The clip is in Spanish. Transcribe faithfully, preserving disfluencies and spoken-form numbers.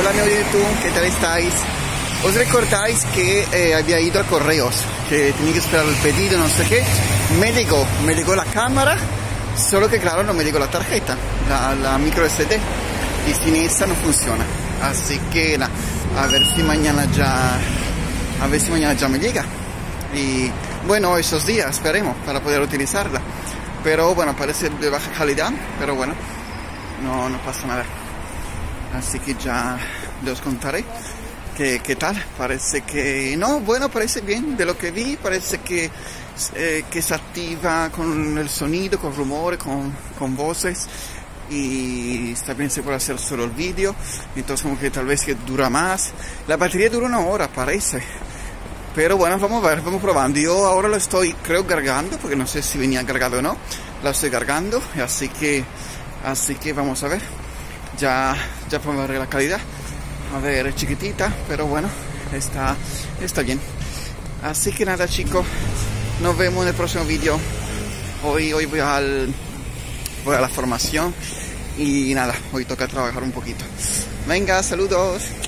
Hola amigos de YouTube, ¿qué tal estáis? ¿Os recordáis que eh, había ido a correos? Que tenía que esperar el pedido, no sé qué. Me llegó, me llegó la cámara, solo que claro no me llegó la tarjeta, la, la micro S D. Y sin esa no funciona. Así que nada, a ver si mañana ya, a ver si mañana ya me llega. Y bueno, esos días esperemos para poder utilizarla. Pero bueno, parece de baja calidad, pero bueno, no, no pasa nada. Así que ya les contaré qué, qué tal. Parece que no, bueno, parece bien. De lo que vi, parece que, eh, que se activa con el sonido, con rumores, con, con voces. Y también se puede hacer solo el vídeo. Entonces como que tal vez que dura más. La batería dura una hora, parece. Pero bueno, vamos a ver, vamos probando. Yo ahora lo estoy, creo, cargando, porque no sé si venía cargado o no. La estoy cargando, así que, así que vamos a ver. Ya, ya podemos ver la calidad. A ver, es chiquitita, pero bueno, está, está bien. Así que nada, chicos, nos vemos en el próximo vídeo. Hoy, hoy voy al, voy a la formación y nada, hoy toca trabajar un poquito. Venga, saludos.